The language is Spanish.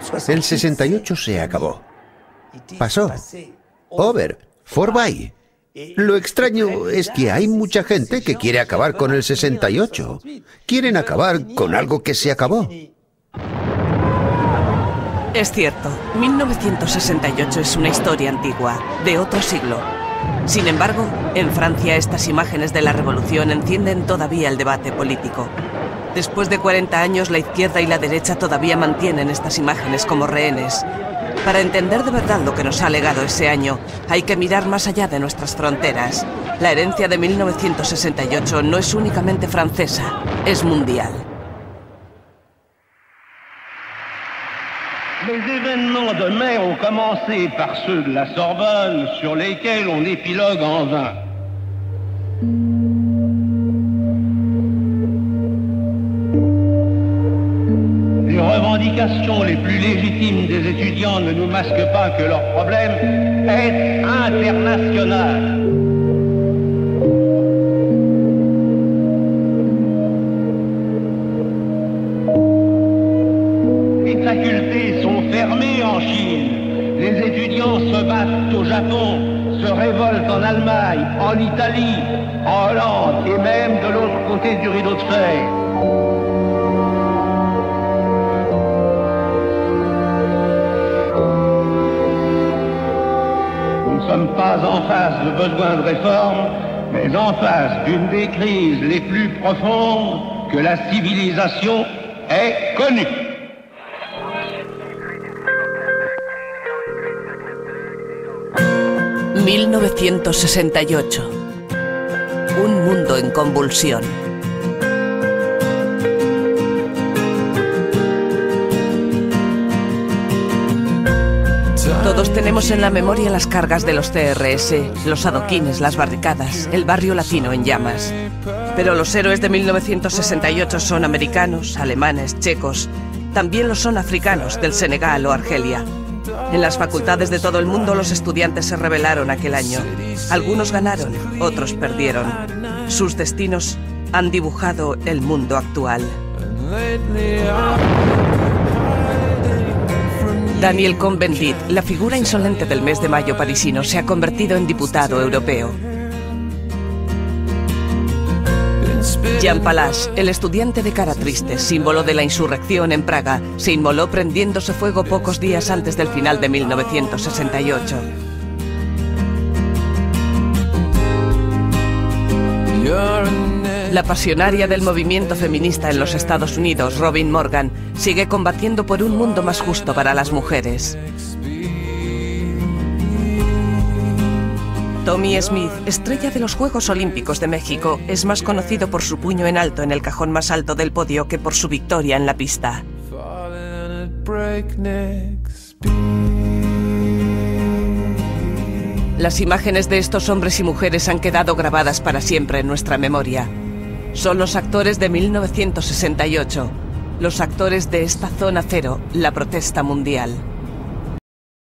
El 68 se acabó. Pasó. Over. Forbye. Lo extraño es que hay mucha gente que quiere acabar con el 68. Quieren acabar con algo que se acabó. Es cierto, 1968 es una historia antigua, de otro siglo. Sin embargo, en Francia estas imágenes de la revolución encienden todavía el debate político. Después de 40 años, la izquierda y la derecha todavía mantienen estas imágenes como rehenes. Para entender de verdad lo que nos ha legado ese año, hay que mirar más allá de nuestras fronteras. La herencia de 1968 no es únicamente francesa, es mundial. Les événements de mai ont commencé par ceux de la Sorbonne, sur lesquels on épilogue en vain. Les revendications les plus légitimes des étudiants ne nous masquent pas que leur problème est international. Les facultés sont fermées en Chine. Les étudiants se battent au Japon, se révoltent en Allemagne, en Italie, en Hollande et même de l'autre côté du rideau de fer. Nous ne sommes pas en face de besoins de réforme, mais en face d'une des crises les plus profondes que la civilisation ait connues. « 1968. Un mundo en convulsión. Todos tenemos en la memoria las cargas de los CRS, los adoquines, las barricadas, el barrio latino en llamas. Pero los héroes de 1968 son americanos, alemanes, checos. También lo son africanos del Senegal o Argelia. En las facultades de todo el mundo los estudiantes se rebelaron aquel año. Algunos ganaron, otros perdieron. Sus destinos han dibujado el mundo actual. Daniel Cohn-Bendit, la figura insolente del mes de mayo parisino, se ha convertido en diputado europeo. Jean Palas, el estudiante de cara triste, símbolo de la insurrección en Praga, se inmoló prendiéndose fuego pocos días antes del final de 1968. La pasionaria del movimiento feminista en los Estados Unidos, Robin Morgan, sigue combatiendo por un mundo más justo para las mujeres. Tommie Smith, estrella de los Juegos Olímpicos de México, es más conocido por su puño en alto en el cajón más alto del podio que por su victoria en la pista. Las imágenes de estos hombres y mujeres han quedado grabadas para siempre en nuestra memoria. Son los actores de 1968, los actores de esta zona cero, la protesta mundial.